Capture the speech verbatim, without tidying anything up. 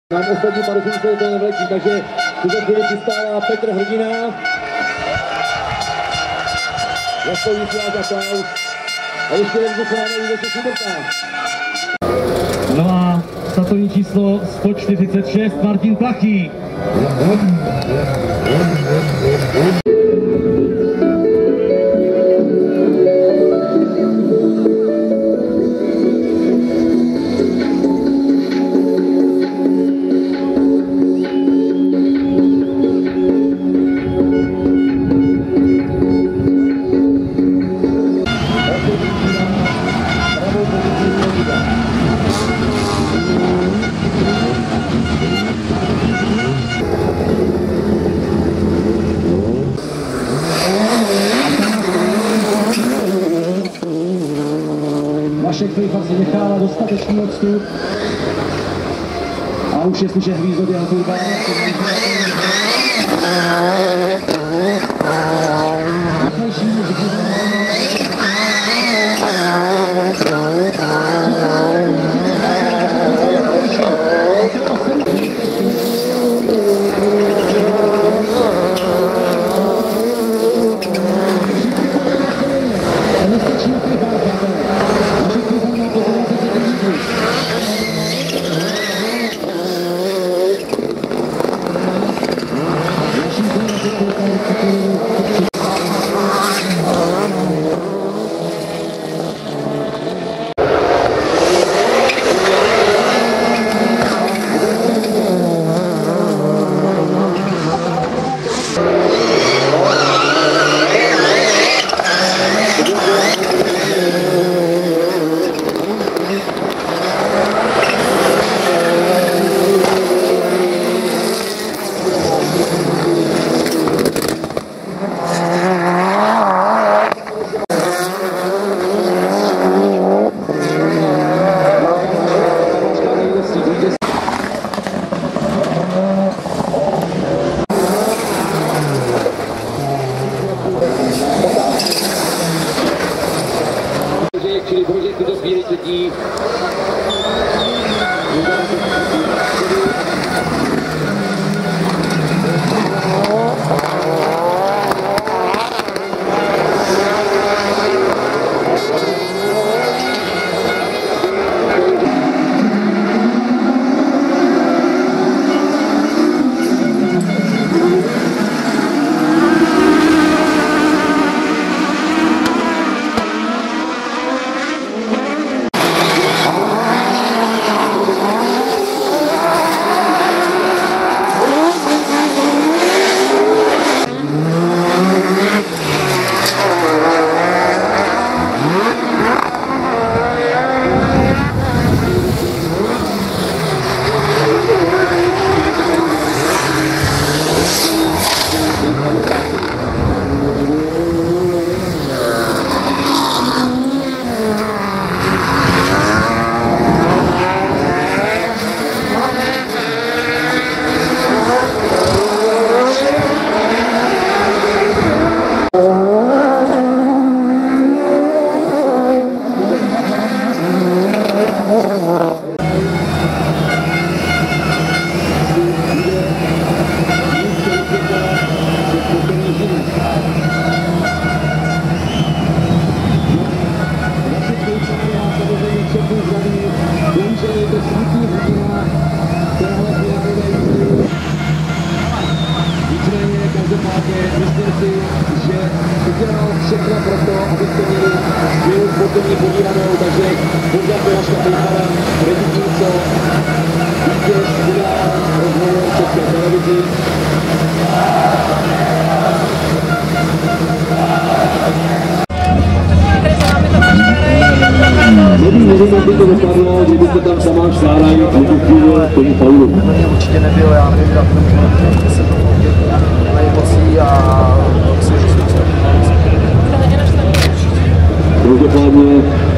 Nám ostatní padošníci to nevlečí, takže v tuto chvíli přistává Petr Hrdina. Zaslouží si váš aplaus. A ještě jednou se máme úvěře Šuberta. No a startovní číslo sto čtyřicet šest Martin Plachý. Vašek Flifa si nechává dostatečný odstup a už je slyšet hvízdo Jan Turba. Čili Brožek tuto chvíli třetí. Myslím si, že udělal všechno pro to, abyste měli skvělou sportovní podívanou, takže pořád Tomáška Pejchara, Rediknico, vítěz udál rozhovor v České televizi. Nevím, nevím, jak by to dopadlo, kdybyste tam sama Šáraj vykuchýval tomu faulu. Určitě nebyl, já nevím, jak to se to nemocí a Každopádně